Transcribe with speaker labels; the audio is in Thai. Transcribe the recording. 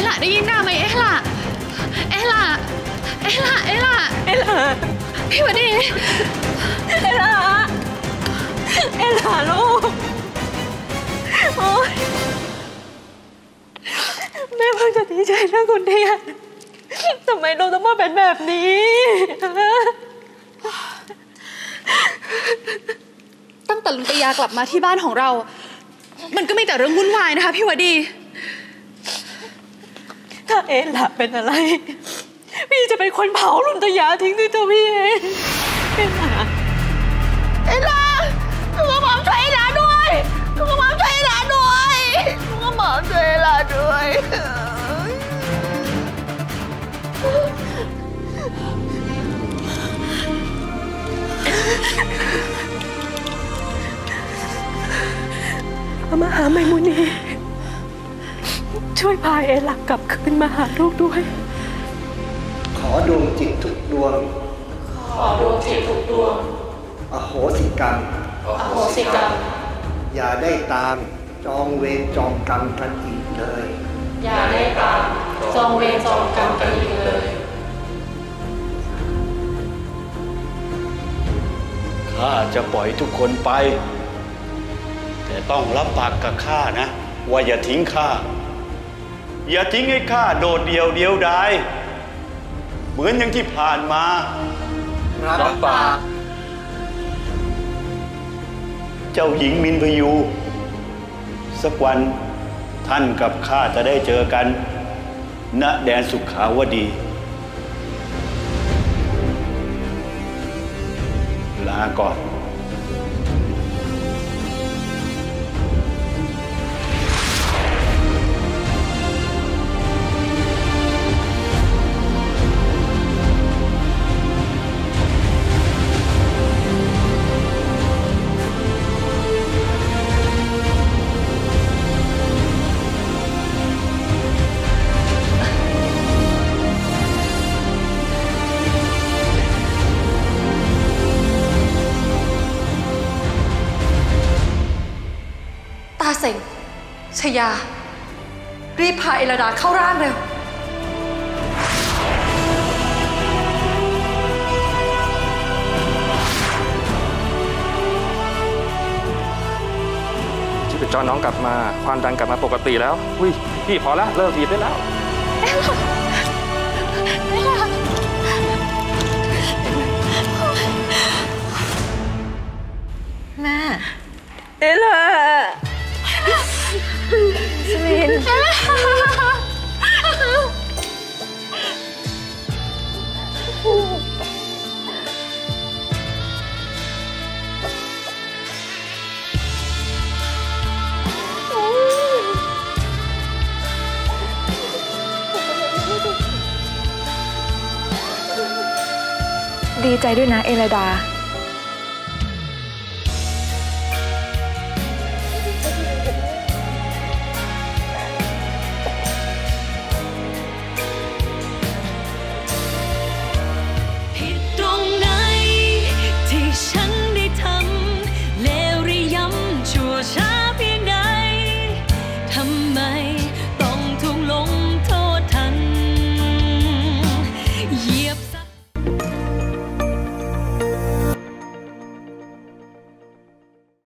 Speaker 1: ล่าได้ยินไหมเอล่าพี่วดีเอล่าลูกโอ๊ยแม่เพิ่งจะดีใจนะคุณเทียนทำไมลูกต้องมาเป็นแบบนี้ตั้งแต่ลุงตยากลับมาที่บ้านของเรามันก็มีแต่เรื่องวุ่นวายนะคะพี่วดีถ้าเอล่าเป็นอะไรพี่จะเป็นคนเผาลุงตยาทิ้งด้วยตัวพี่เองเอล่าลูกก็หมอมช่วยเอล่าด้วยลูกก็หมอมช่วยเอล่าด้วยลูกก็หมอมช่วยเอล่าด้วยมาหาไมมุนีช่วยพาเอล่ากลับคืนมาหาลูกด้วย
Speaker 2: ขอดวงจิตทุกดวงอโหสิกรรมอย่าได้ตามจองเวรจองกรรมกันอีกเลย
Speaker 3: ข้าจะปล่อยทุกคนไปแต่ต้องรับปากกับข้านะว่าอย่าทิ้งข้าอย่าทิ้งให้ข้าโดดเดียวดายเหมือนอย่างที่ผ่านมา
Speaker 2: รับปาก
Speaker 3: เจ้าหญิงมินพยูสักวันท่านกับข้าจะได้เจอกันณแดนสุขาวดีลาก่อน
Speaker 1: เซ็งชยารีบพาเอลดาเข้าร่างเร็ว
Speaker 4: ชีพจรน้องกลับมาความดันกลับมาปกติแล้วอุ้ยพี่พอแล้วเลิกบีบได้แล้ว
Speaker 1: แม่เอล่าสวิน
Speaker 5: ดีใจด้วยนะเอลดา